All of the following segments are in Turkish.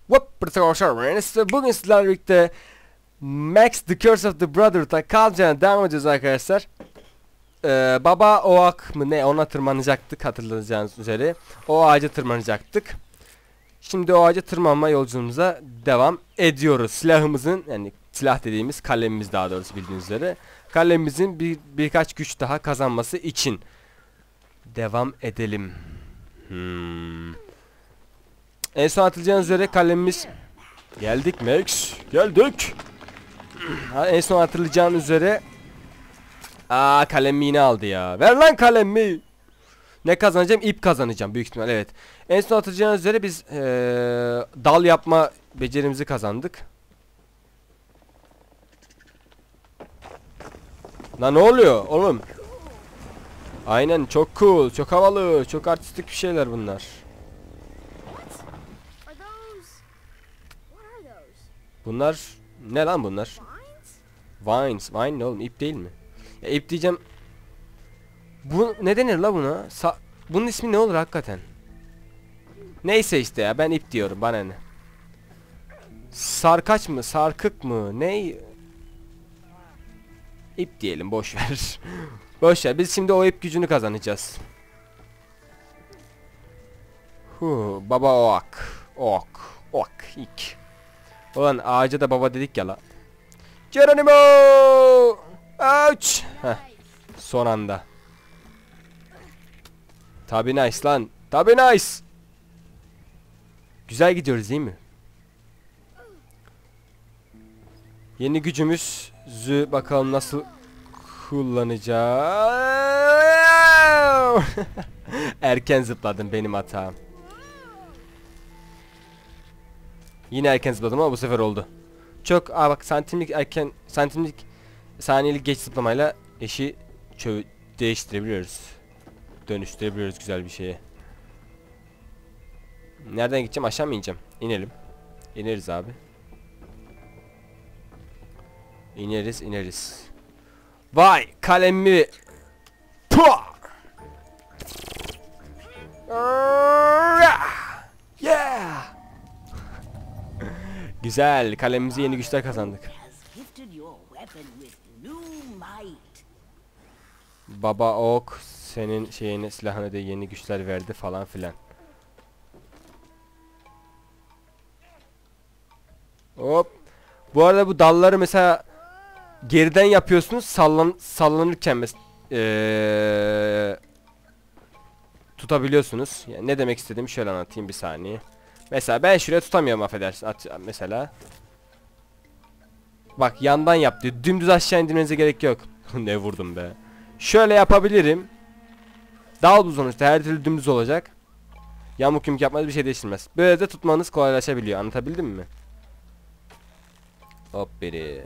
Bugün sizlerle birlikte Max The Curse of the Brotherhood'a kalacağına devam edeceğiz arkadaşlar. Baba Oak mı ne, ona tırmanacaktık hatırlayacağınız üzere. O ağaca tırmanacaktık. Şimdi o ağaca tırmanma yolculuğumuza devam ediyoruz. Silahımızın, yani silah dediğimiz kalemimiz, daha doğrusu bildiğiniz üzere. Kalemimizin birkaç güç daha kazanması için devam edelim. En son hatırlayacağınız üzere kalemimiz... Geldik Max. Geldik. En son hatırlayacağınız üzere... kalemi yine aldı ya. Ver lan kalemi. Ne kazanacağım? İp kazanacağım büyük ihtimal, evet. En son hatırlayacağınız üzere biz dal yapma becerimizi kazandık. Lan ne oluyor oğlum? Aynen, çok cool, çok havalı, çok artistik bir şeyler bunlar. Bunlar ne lan bunlar? Vines. Vine ne oğlum? İp değil mi? Ya ip diyeceğim. Bu ne denir la buna? Bunun ismi ne olur hakikaten? Neyse işte ya, ben ip diyorum, bana ne? Sarkaç mı? Sarkık mı? Ne? İp diyelim, boş ver. Boş ver. Biz şimdi o ip gücünü kazanacağız. Baba ok ik. Ulan ağaca da baba dedik ya la. Geronimo! Ouch! Heh. Son anda. Tabi nice lan. Tabi nice. Güzel gidiyoruz değil mi? Yeni gücümüzü bakalım nasıl kullanacağım. Erken zıpladım, benim hatam. Yine erken zıpladım ama bu sefer oldu. Çok bak, santimlik saniyelik geç zıplamayla eşi değiştirebiliyoruz. Dönüştürebiliyoruz güzel bir şeye. Nereden gideceğim? Aşağı mı ineceğim? İnelim. İneriz abi. İneriz. Vay kalemi. Puh! Yeah! Güzel, kalemimize yeni güçler kazandık. Baba Ok senin şeyine, silahına da yeni güçler verdi falan filan. Hop. Bu arada bu dalları mesela geriden yapıyorsunuz, sallanırken tutabiliyorsunuz. Yani ne demek istediğimi şöyle anlatayım bir saniye. Mesela ben şuraya tutamıyorum, affedersin. Mesela. Bak, yandan yap diyor. Dümdüz aşağı indirmenize gerek yok. Ne vurdum be. Şöyle yapabilirim. Dal bu sonuçta, her türlü dümdüz olacak. Yamuk yumuk yapmanız bir şey değiştirmez. Böyle de tutmanız kolaylaşabiliyor. Anlatabildim mi? Hop biri.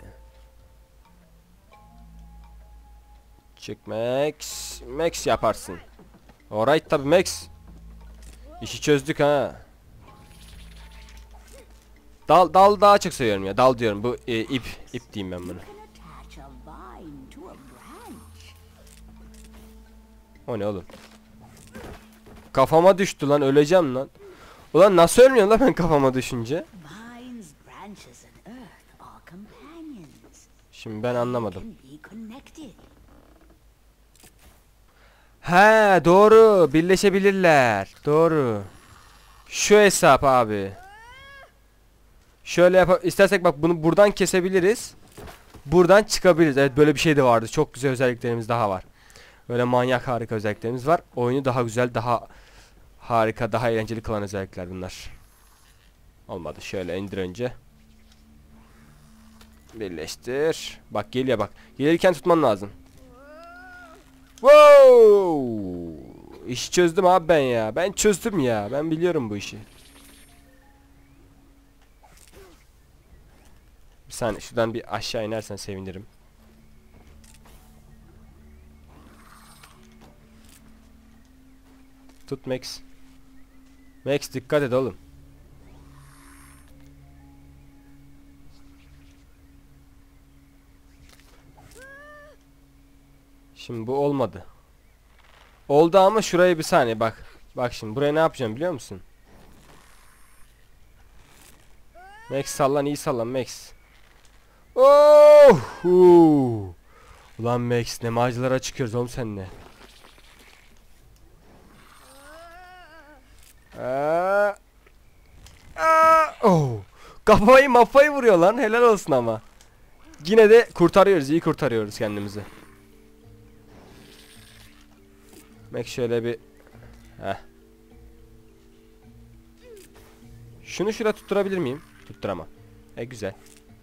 Çık Max. Max yaparsın. Alright tabi Max. İşi çözdük ha. Dal daha çok seviyorum ya. Dal diyorum. Bu ip diyeyim ben bunu. O ne oğlum? Kafama düştü lan, öleceğim lan. Ulan nasıl ölmüyorsun lan ben kafama düşünce? Şimdi ben anlamadım. He doğru, birleşebilirler. Doğru. Şu hesap abi. Şöyle istersek bak, bunu buradan kesebiliriz. Buradan çıkabiliriz. Evet, böyle bir şey de vardı. Çok güzel özelliklerimiz daha var. Böyle manyak harika özelliklerimiz var. Oyunu daha güzel, daha harika, daha eğlenceli kılan özellikler bunlar. Olmadı. Şöyle indir önce. Birleştir. Bak geliyor bak. Gelirken tutman lazım. Wow! İşi çözdüm abi ben ya. Ben çözdüm ya. Ben biliyorum bu işi. Bir saniye, şuradan bir aşağı inersen sevinirim. Tut Max. Max dikkat et oğlum. Şimdi bu olmadı. Oldu ama şurayı bir saniye bak. Bak şimdi buraya ne yapacağım biliyor musun? Max sallan, iyi sallan Max. Oh! Ulan Max, ne maceralara çıkıyoruz oğlum seninle. Oh! Kafayı vuruyor lan, helal olsun ama. Yine de kurtarıyoruz, iyi kurtarıyoruz kendimizi. Max şöyle bir... Heh. Şunu şuraya tutturabilir miyim? Tutturamam. Güzel.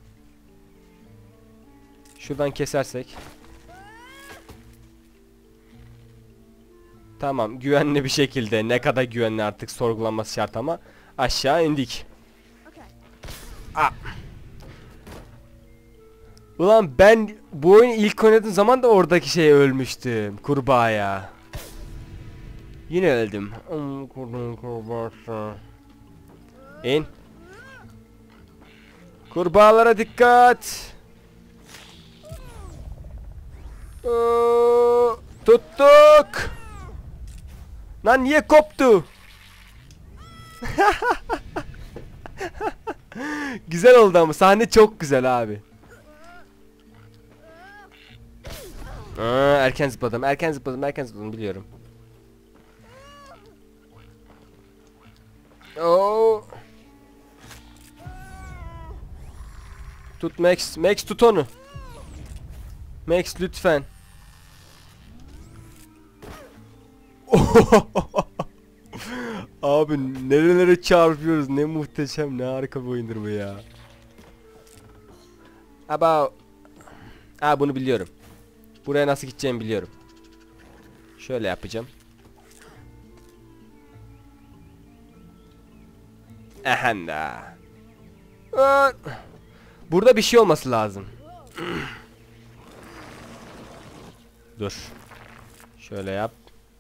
Şuradan kesersek. Tamam, güvenli bir şekilde, ne kadar güvenli artık sorgulanması şart ama aşağı indik. Ulan ben bu oyunu ilk oynadığım zaman da oradaki şeye ölmüştüm, kurbağaya. Yine öldüm. İn. Kurbağalara dikkat. Tuttuk. Lan niye koptu? Güzel oldu ama sahne çok güzel abi. Erken zıpladım biliyorum. Tut Max tut onu. Max lütfen. Abi nerelere çarpıyoruz, ne muhteşem, ne harika bir oyundur bu ya. Bunu biliyorum. Buraya nasıl gideceğimi biliyorum. Şöyle yapacağım. Ehenda. Burada bir şey olması lazım. Dur. Şöyle yap.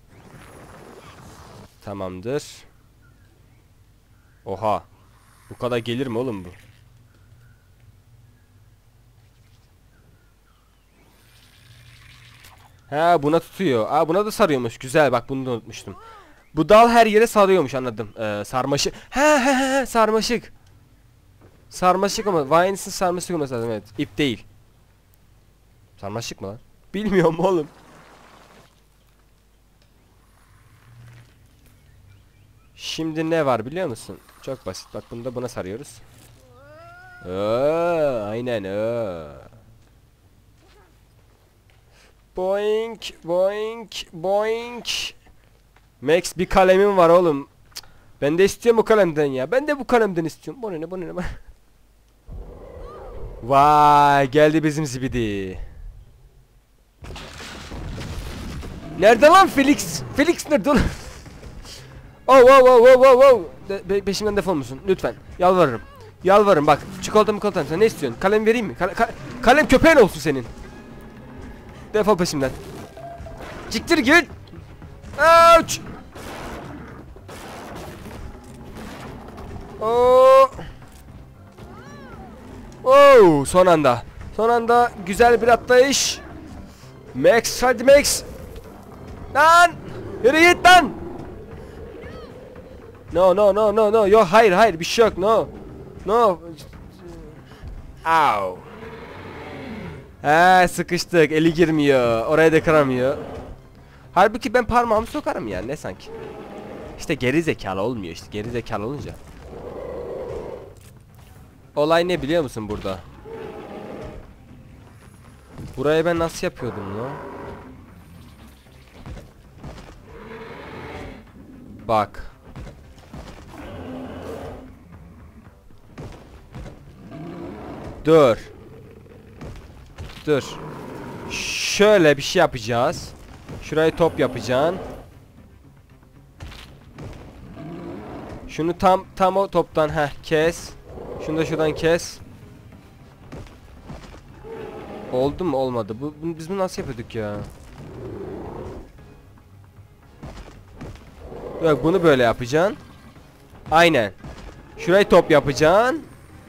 Tamamdır. Oha. Bu kadar gelir mi oğlum bu? Ha, buna tutuyor. Buna da sarıyormuş. Güzel, bak bunu da unutmuştum. Bu dal her yere sarıyormuş, anladım. Sarmaşık. He, sarmaşık. Sarmaşık ama Vines'in sarmaşık olması lazım, evet. İp değil. Sarmaşık mı lan? Bilmiyorum oğlum. Şimdi ne var biliyor musun? Çok basit. Bak bunu da buna sarıyoruz. Aynen. Boink, boink, boink. Max, bir kalemim var oğlum. Ben de istiyorum bu kalemden ya. Ben de bu kalemden istiyorum. Bu ne? Vay, geldi bizim zibidi. Nerede lan Felix? Felix nerede oğlum? Oh. Peşimden defol musun? Lütfen. Yalvarırım bak. Çikolata sen ne istiyorsun? Kalem vereyim mi? Kalem köpeğin olsun senin. Defol peşimden. Ciktir git. Ouch. Son anda güzel bir atlayış. Max, hadi Max. Lan! Yürü git lan! No. Yok, hayır bir şey yok, no. Au. Sıkıştık, eli girmiyor, oraya da kıramıyor. Halbuki ben parmağımı sokarım yani, ne sanki. İşte geri zekalı olmuyor, işte geri zekalı olunca. Olay ne biliyor musun burada? Burayı ben nasıl yapıyordum lan? Bak. Dur. Şöyle bir şey yapacağız. Şurayı top yapacaksın. Şunu tam o toptan kes. Şunu da şuradan kes. Oldu mu? Olmadı. Biz bunu nasıl yapıyorduk ya? Yok, bunu böyle yapacaksın. Aynen. Şurayı top yapacaksın.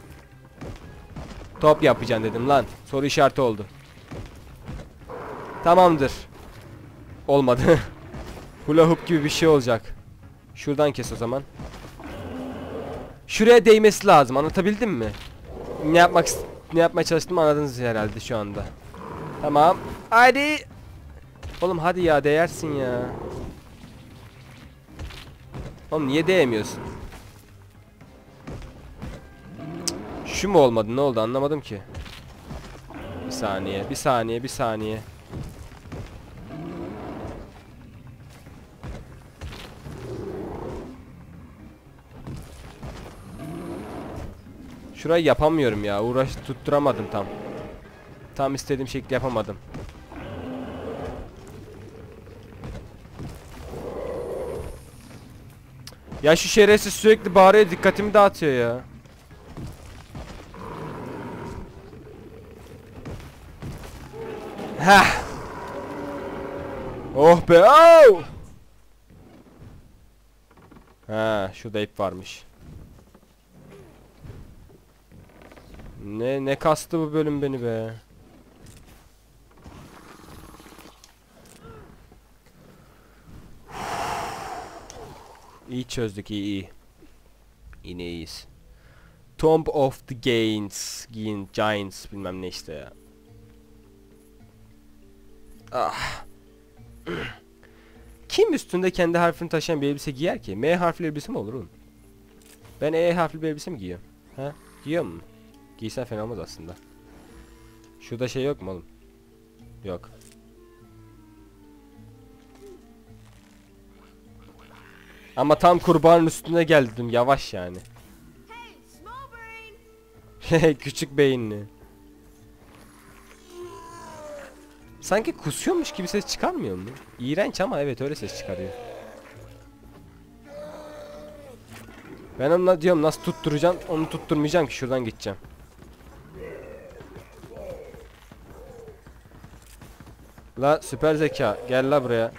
Top yapacaksın dedim lan. Soru işareti oldu. Tamamdır. Olmadı. Hula hoop gibi bir şey olacak. Şuradan kes o zaman. Şuraya değmesi lazım. Anlatabildim mi? Ne yapmaya çalıştığımı anladınız herhalde şu anda. Tamam. Hadi. Oğlum hadi ya, değersin ya. Oğlum niye değmiyorsun? Şu mu olmadı? Ne oldu? Anlamadım ki. Bir saniye, bir saniye, bir saniye. Şurayı yapamıyorum ya. Tutturamadım tam. Tam istediğim şekilde yapamadım. Ya şu şerefsiz sürekli bağırıyor, dikkatimi dağıtıyor ya. Heh. Oh be. Oh! Ha, şurada ip varmış. Ne kastı bu bölüm beni be. İyi çözdük, iyi. Yine iyiyiz. Tomb of the Giants bilmem ne işte ya. Ah. Kim üstünde kendi harfini taşıyan bir elbise giyer ki? M harfli elbise mi olur oğlum? Ben E harfli bir elbise mi giyiyorum? Ha? Giyiyor mu? Giysen fena olmaz aslında. Şurada şey yok mu oğlum? Yok. Ama tam kurbanın üstüne geldim, yavaş yani. Küçük beyinli. Sanki kusuyormuş gibi ses çıkarmıyor mu? İğrenç ama evet, öyle ses çıkarıyor. Ben onunla diyorum nasıl tutturacağım, onu tutturmayacağım ki, şuradan gideceğim. La süper zeka, gel la buraya.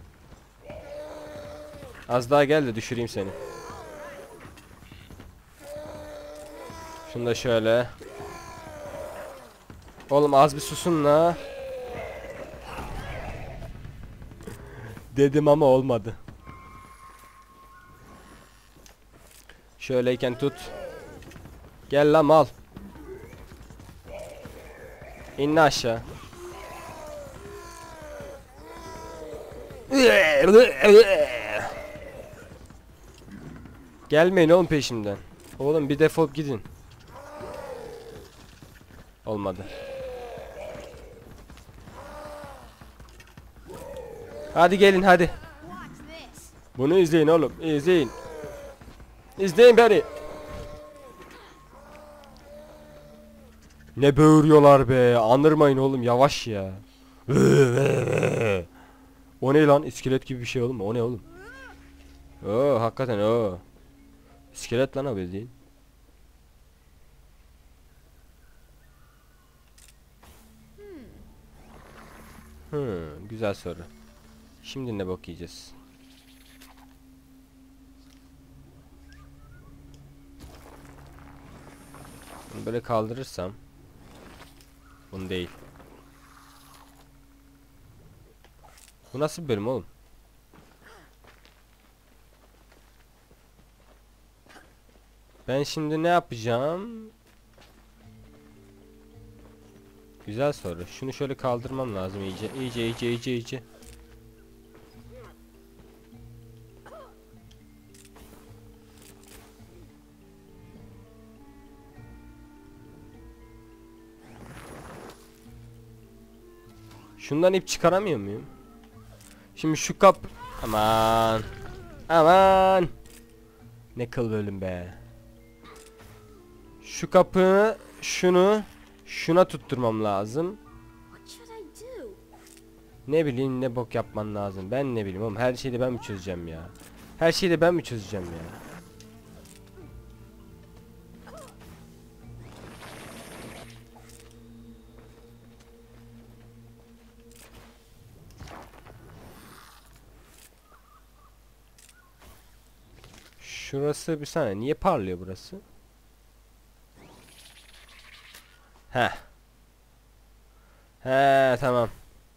Az daha gel de düşüreyim seni. Şunu da şöyle. Oğlum az bir susun la. Dedim ama olmadı. Şöyleyken tut. Gel la mal. İn aşağı. Gelmeyin oğlum peşimden. Oğlum bir defol gidin. Olmadı. Hadi gelin hadi. Bunu izleyin oğlum, izleyin. İzleyin beni. Ne böğürüyorlar be. Anırmayın oğlum, yavaş ya. O ne lan? İskelet gibi bir şey oğlum. O ne oğlum? Oo, hakikaten o. İskelet lan o bildiğin. Güzel soru. Şimdi ne bok yiyeceğiz? Bunu böyle kaldırırsam. Bunu değil. Bu nasıl bir bölüm oğlum? Ben şimdi ne yapacağım? Güzel soru. Şunu şöyle kaldırmam lazım iyice. Şundan ip çıkaramıyor muyum? Şimdi şu kap... Aman. Aman. Ne kıl bölüm be. Şu kapı, şuna tutturmam lazım. Ne bileyim, ne bok yapman lazım. Ben ne bileyim oğlum, her şeyi de ben mi çözeceğim ya? Her şeyi de ben mi çözeceğim ya? Şurası bir saniye, niye parlıyor burası? Heh. He tamam.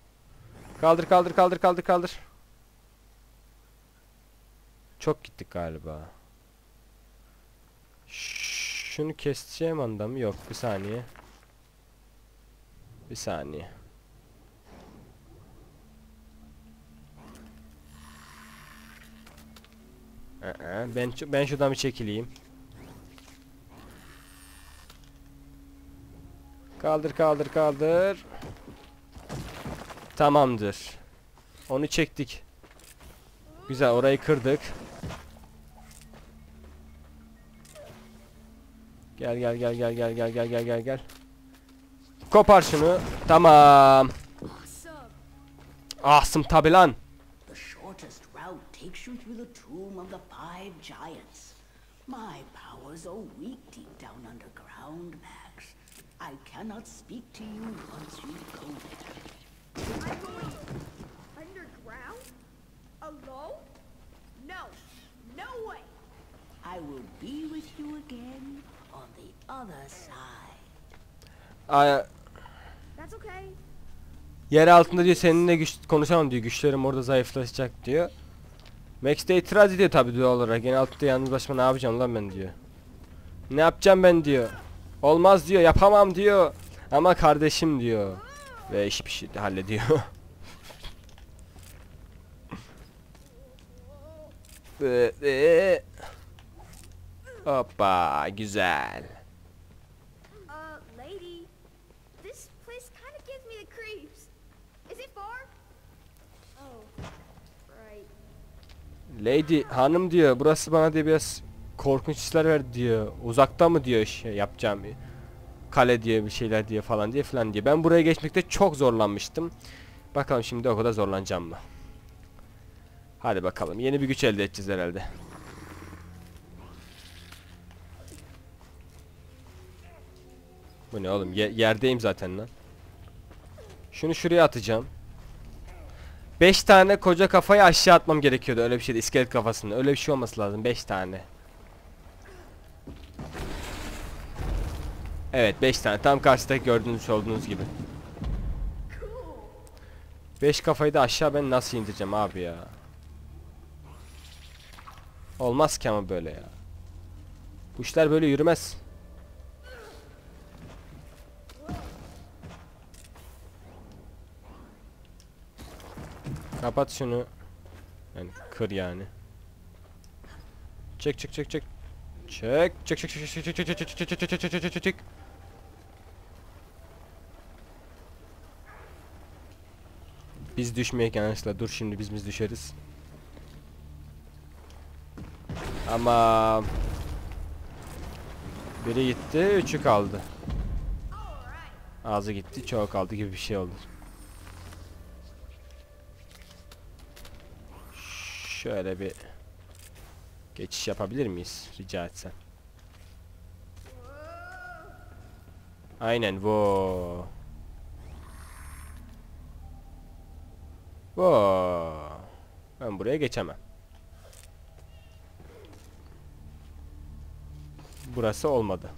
Kaldır. Çok gittik galiba. Şunu keseceğim anda mı? Yok, bir saniye. Bir saniye. Ben şuradan bir çekileyim. Kaldır kaldır kaldır. Tamamdır. Onu çektik. Güzel, orayı kırdık. Gel gel gel gel gel gel gel gel gel gel. Kopar şunu. Tamam. Awesome tabi lan. The shortest route takes you through the tomb of the five giants. My powers are weak deep down underground, Max. I cannot speak to you once you go there. I'm going underground? Alone? No. No way. I will be with you again on the other side. That's okay. Yer altında diyor seninle konuşamam diyor. Güçlerim orada zayıflaşacak diyor. Max de itiraz ediyor tabii doğal olarak. Yer altında yalnız başıma ne yapacağım lan ben diyor. Ne yapacağım ben diyor. Olmaz diyor, yapamam diyor. Ama kardeşim diyor. Ve iş bir şey hallediyor. Hoppa, güzel. Lady, this place kind of gives me the creeps. Is it far? Oh, right. Lady hanım diyor, burası bana diye biraz korkunç hisler verdi diyor. Uzakta mı diyor şey yapacağım. Kale diye bir şeyler diye falan diye falan diye. Ben buraya geçmekte çok zorlanmıştım. Bakalım şimdi o kadar zorlanacağım mı? Hadi bakalım. Yeni bir güç elde edeceğiz herhalde. Bu ne oğlum? Yerdeyim zaten lan. Şunu şuraya atacağım. 5 tane koca kafayı aşağı atmam gerekiyordu. Öyle bir şeydi. İskelet kafasını. Öyle bir şey olması lazım. 5 tane. Evet 5 tane. Tam karşıda gördüğünüz olduğunuz gibi. 5 kafayı da aşağı ben nasıl indireceğim abi ya? Olmaz ki ama böyle ya. Bu işler böyle yürümez. Kapat şunu. Yani kır yani. Çek çek çek çek. Çek çek çek çek çek çek çek çek çek çek çek çek çek çek. Biz düşmeyken arkadaşlar, dur şimdi biz düşeriz. Ama biri gitti, üçü kaldı. Ağzı gitti, çoğu kaldı gibi bir şey oldu. Şöyle bir geçiş yapabilir miyiz rica etsem? Aynen bu. Ben buraya geçemem. Burası olmadı.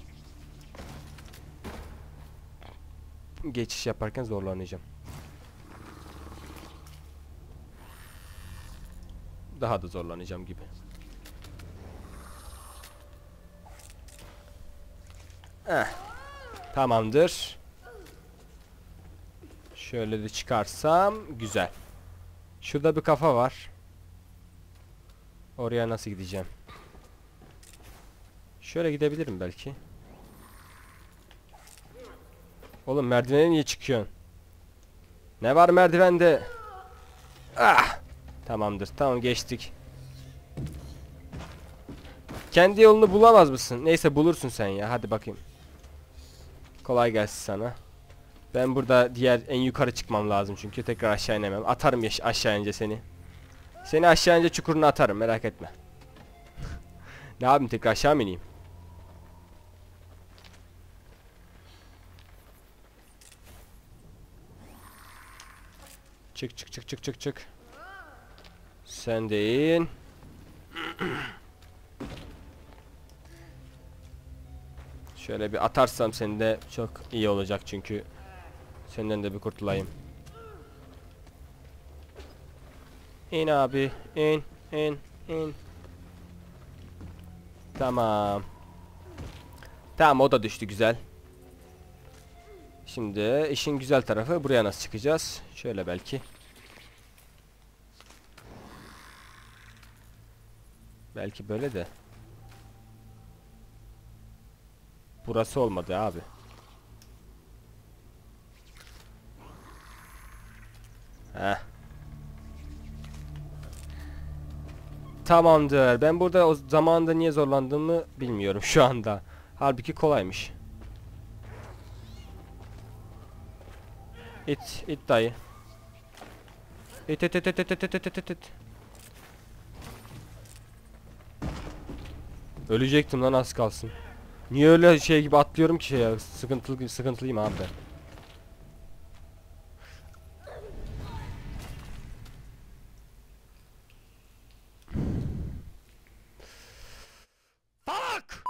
Geçiş yaparken zorlanacağım. Daha da zorlanacağım gibi. Tamamdır. Şöyle de çıkarsam güzel. Şurada bir kafa var. Oraya nasıl gideceğim? Şöyle gidebilirim belki. Oğlum merdivene niye çıkıyorsun? Ne var merdivende? Ah! Tamamdır. Tamam geçtik. Kendi yolunu bulamaz mısın? Neyse bulursun sen ya. Hadi bakayım. Kolay gelsin sana. Ben burada diğer en yukarı çıkmam lazım çünkü tekrar aşağı inemem. Atarım aşağı ince seni. Seni aşağı ince çukuruna atarım, merak etme. Ne yapayım, tekrar aşağı mı ineyim? Çık çık çık çık çık çık. Sen de in. Şöyle bir atarsam seni de çok iyi olacak çünkü senden de bir kurtulayım. İn abi, in. Tamam. Tamam, o da düştü, güzel. Şimdi işin güzel tarafı, buraya nasıl çıkacağız? Şöyle belki. Belki böyle de. Burası olmadı abi. Heh. Tamamdır. Ben burada o zamanında niye zorlandığımı bilmiyorum şu anda. Halbuki kolaymış. İt dayı. İt. Ölecektim lan, az kalsın. Niye öyle şey gibi atlıyorum ki ya? Sıkıntılıyım abi ben. Fuck!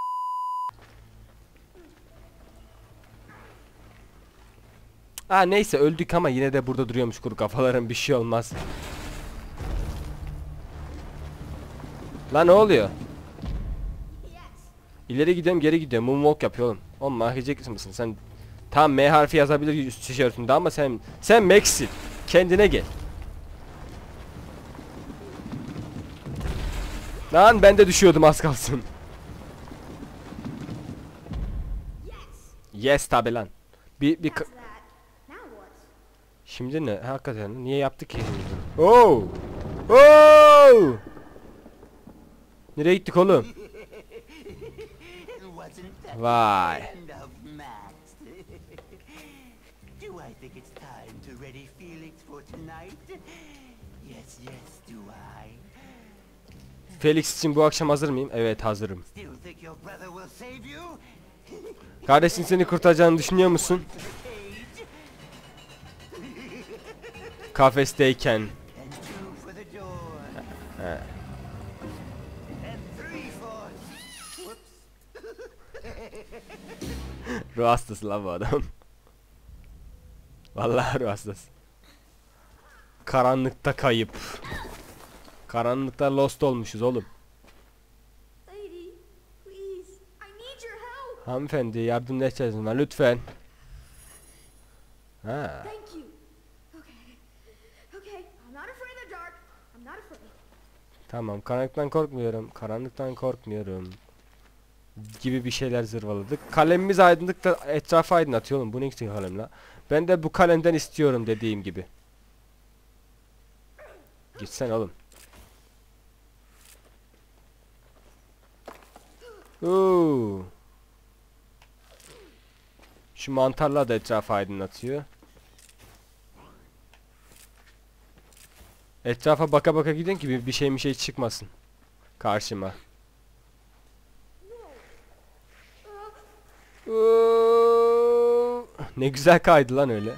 Ha neyse, öldük ama yine de burada duruyormuş kuru kafaların, bir şey olmaz. Lan ne oluyor? İleri gidiyorum, geri gidiyorum. Moonwalk yapıyor oğlum. Oğlum mahvedecek mısın sen? Tamam, M harfi yazabilir üst tişörtünde ama sen Max'sin. Kendine gel. Lan ben de düşüyordum az kalsın. Yes tabi lan. Şimdi ne? Hakikaten niye yaptık ki şimdi bunu? Oh! Oh! Nereye gittik oğlum? Vay. Do I think it's time to ready Felix for tonight? Yes, do I? Felix için bu akşam hazır mıyım? Evet, hazırım. Still think your brother will save you? Kardeşin seni kurtaracağını düşünüyor musun? Kafesteyken. And 2 for the door. And 3 for... Whoops. Ruh hastası lan bu adam. Vallahi ruh hastası. Karanlıkta kayıp. Karanlıkta lost olmuşuz oğlum. Lady, please, I need your help. Hanımefendi, yardım edeceğiz bana lütfen. Ha. Thank you. Okay, I'm not afraid of the dark. I'm not afraid. Tamam, karanlıktan korkmuyorum. Karanlıktan korkmuyorum. Gibi bir şeyler zırvaladık. Kalemimiz aydınlıkta etrafı aydınlatıyor oğlum. Bu ne için kalem la? Ben de bu kalemden istiyorum dediğim gibi. Gitsen oğlum. Oo. Şu mantarla da etrafı aydınlatıyor. Etrafa baka baka gidin ki bir şey çıkmasın karşıma. Oo. Ne güzel kaydı lan öyle.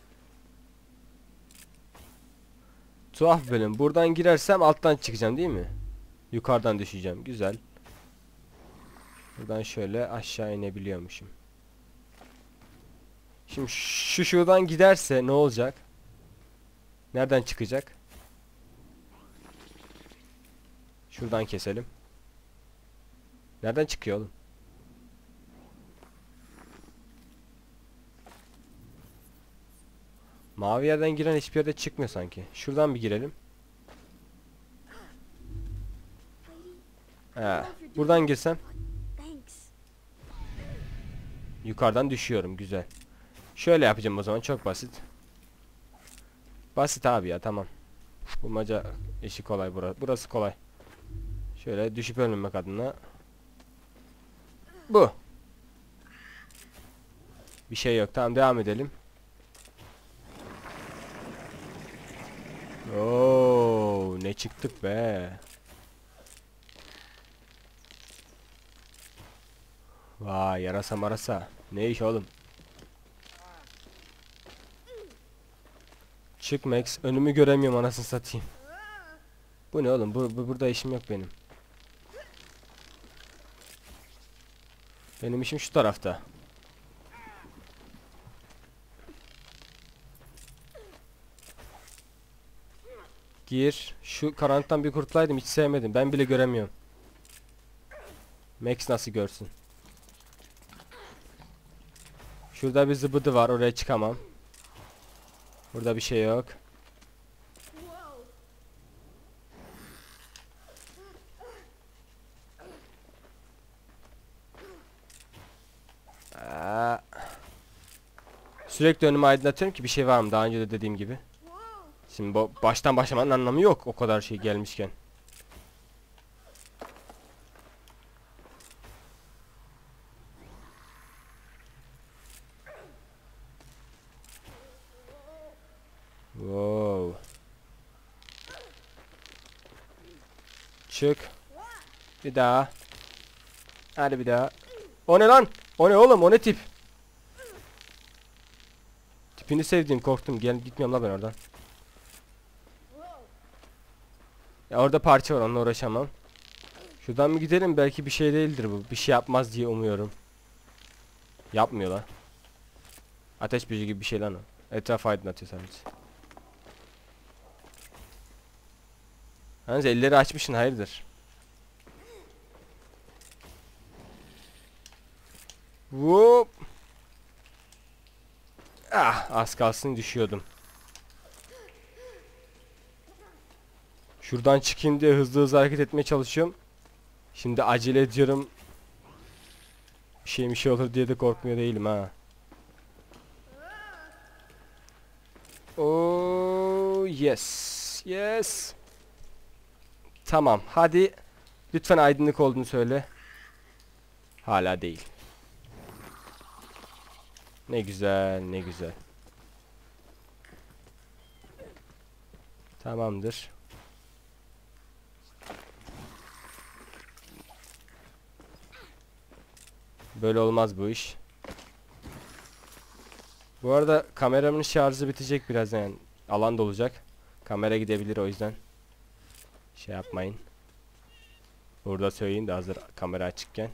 Tuhaf bölüm. Buradan girersem alttan çıkacağım değil mi? Yukarıdan düşeceğim. Güzel. Buradan şöyle aşağı inebiliyormuşum. Şimdi şuradan giderse ne olacak? Nereden çıkacak? Şuradan keselim. Nereden çıkıyor oğlum? Mavi yerden giren hiçbir yerde çıkmıyor sanki. Şuradan bir girelim. He. Buradan girsem. Yukarıdan düşüyorum. Güzel. Şöyle yapacağım o zaman. Çok basit. Basit abi ya, tamam. Bulmaca işi kolay burası. Burası kolay. Şöyle düşüp ölmemek adına. Bu. Bir şey yok. Tamam, devam edelim. Oo, ne çıktık be. Vay, yarasa marasa. Ne iş oğlum? Çık Max. Önümü göremiyorum, anasını satayım. Bu ne oğlum? Burada işim yok benim. Benim işim şu tarafta. Gir. Şu karanlıktan bir kurtulaydım, hiç sevmedim. Ben bile göremiyorum. Max nasıl görsün? Şurada bir zıbıdı var, oraya çıkamam. Burada bir şey yok. Whoa. Sürekli önümü aydınlatıyorum ki bir şey var mı, daha önce de dediğim gibi. Whoa. Şimdi bu baştan başlamanın anlamı yok o kadar şey gelmişken. Wow. Çık. Bir daha. Hadi bir daha. O ne lan? O ne oğlum? O ne tip? Tipini sevdiğim, korktum. Gel, gitmiyorum la ben oradan. Ya orada parça var, onunla uğraşamam. Şuradan mı gidelim? Belki bir şey değildir bu. Bir şey yapmaz diye umuyorum. Yapmıyor lan. Ateş böceği gibi bir şey lan o. Etrafı aydınlatıyor sadece. Yalnız elleri açmışsın, hayırdır? Whoop. Ah, az kalsın düşüyordum. Şuradan çıkayım diye hızlı hızlı hareket etmeye çalışıyorum. Şimdi acele ediyorum. Bir şey olur diye de korkmuyor değilim ha. Oh yes. Yes. Tamam, hadi. Lütfen aydınlık olduğunu söyle. Hala değil. Ne güzel, ne güzel. Tamamdır. Böyle olmaz bu iş. Bu arada kameramın şarjı bitecek birazdan, yani alan dolacak. Kamera gidebilir, o yüzden şey yapmayın. Burada söyleyeyim de hazır kamera açıkken.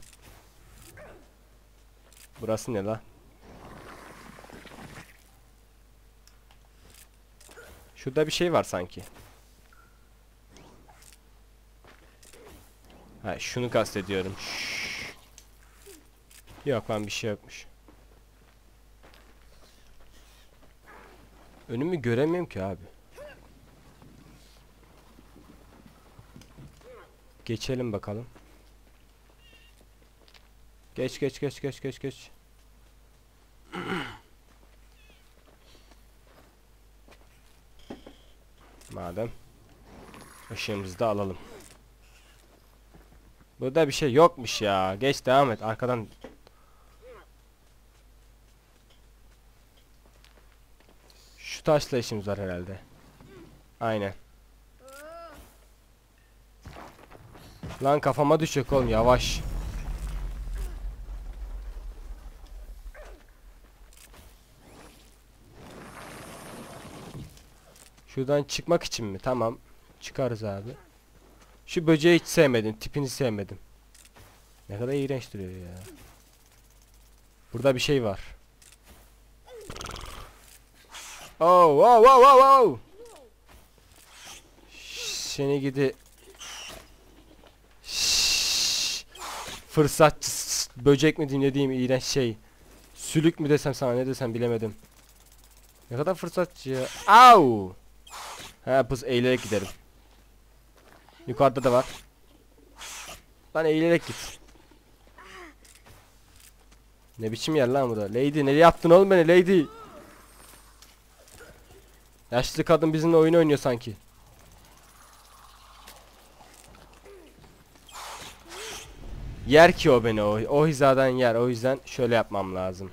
Burası ne la? Şurada bir şey var sanki. Ha, şunu kastediyorum. Yok lan, bir şey yokmuş. Önümü göremiyorum ki abi. Geçelim bakalım. Geç geç geç geç geç geç. Madem ışığımızı da alalım. Burada bir şey yokmuş ya. Geç, devam et arkadan. Şu taşla işimiz var herhalde. Aynen. Lan kafama düşecek oğlum, yavaş. Şuradan çıkmak için mi? Tamam. Çıkarız abi. Şu böceği hiç sevmedim. Tipini sevmedim. Ne kadar iğrenç duruyor ya. Burada bir şey var. Oh, wow, wow, wow, wow. Seni gidi. Fırsatçı. Böcek mi diyeyim, ne diyeyim, iğrenç şey. Sülük mü desem sana, ne desem bilemedim. Ne kadar fırsatçı ya. Au. Ha, pız eğilerek giderim. Yukarıda da var. Lan eğilerek git. Ne biçim yer lan burada? Lady, ne yaptın oğlum beni Lady? Yaşlı kadın bizimle oyun oynuyor sanki. Yer ki o beni, o hizadan yer, o yüzden şöyle yapmam lazım.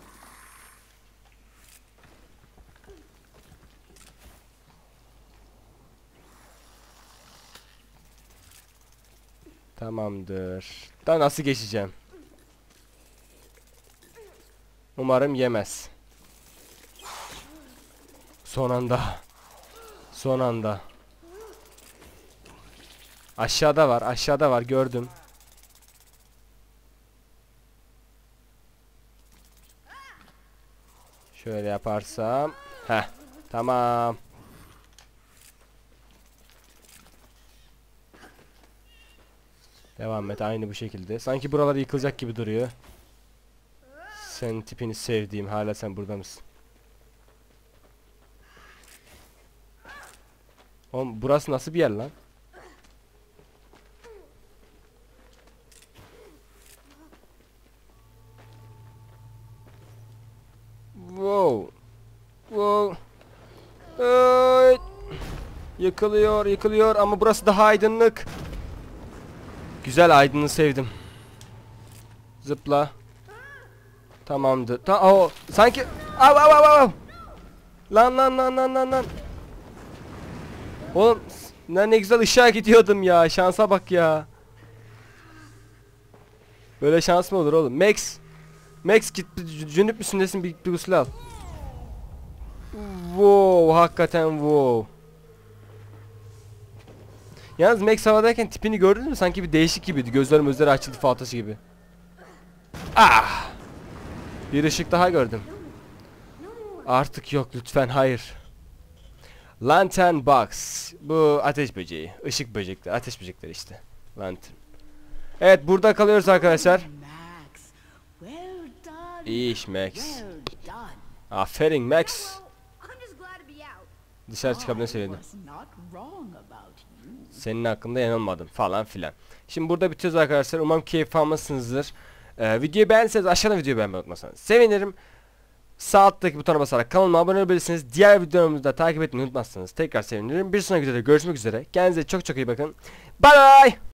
Tamamdır. Da nasıl geçeceğim? Umarım yemez. Son anda. Son anda. Aşağıda var, aşağıda var, gördüm. Şöyle yaparsam. Heh, tamam. Devam et aynı bu şekilde. Sanki buralar yıkılacak gibi duruyor. Senin tipini sevdiğim, hala sen burada mısın? Oğlum burası nasıl bir yer lan? Wow. Wow. Ay. Yıkılıyor, yıkılıyor ama burası daha aydınlık. Güzel, aydınlığı sevdim. Zıpla. Tamamdır. Sanki av. Lan. Oğlum ne güzel ışığa gidiyordum ya. Şansa bak ya. Böyle şans mı olur oğlum? Max git, cünüp müsün nesin, bir gusül al. Wow, hakikaten wow. Yalnız Max havadayken tipini gördünüz mü? Sanki bir değişik gibiydi. Gözleri açıldı faltası gibi. Ah! Bir ışık daha gördüm. Artık yok lütfen, hayır. Lantern box. Bu ateş böceği. Işık böcekleri, ateş böcekleri işte. Lantern. Evet, burada kalıyoruz arkadaşlar. Max, well done. İyi iş Max. Well done. Aferin Max. I'm just glad to be out. Dışarı çıkabilir I söyledim. was not wrong about you. Senin hakkında yanılmadım falan filan. Şimdi burada bitiyoruz arkadaşlar. Umarım keyif almışsınızdır. Videoyu beğendiyseniz aşağıdan videoyu beğenmeyi unutmazsanız sevinirim. Sağ alttaki butona basarak kanalıma abone olabilirsiniz. Diğer videolarımızı da takip etmeyi unutmazsanız tekrar sevinirim. Bir sonraki videoda görüşmek üzere. Kendinize çok iyi bakın. Bye bye.